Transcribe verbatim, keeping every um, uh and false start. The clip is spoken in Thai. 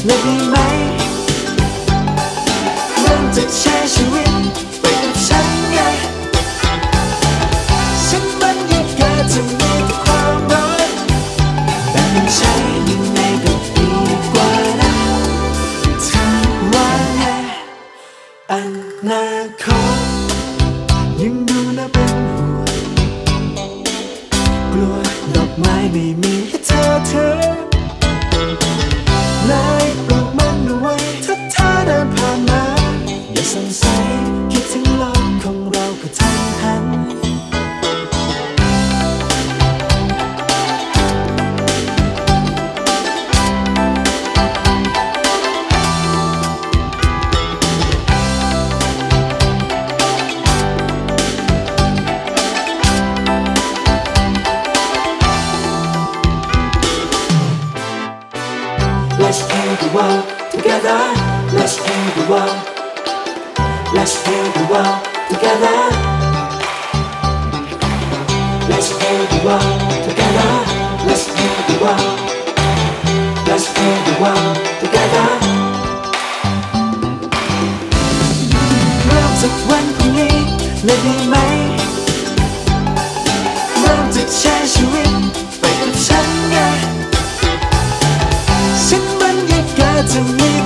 เลยดีไหมเริ่มจากแชร์ชีวิตไปกับฉันไงฉันบรรยากาศจะมีแต่ความรักแบบมันใช้ยังไงก็ดีกว่านะเธอว่าไงอนาคตยังดูน่าเป็นห่วงกลัวดอกไม้ไม่มีให้เธอถือเลยปลูกมันเอาไว้ถ้าเธอเดินผ่านมาอย่าสงสัยคิดถึงโลกของเราก็ทันหันLet's heal the world together. Let's heal the world. Let's heal the world together. Let's heal the world together. Let's heal the world. Let's heal the world together. เริ่มจากวันพรุ่งนี้เลยดีไหมเริ่มจากแชร์ชีวิตไปกับฉันไงฉันบรรยากาศจะมี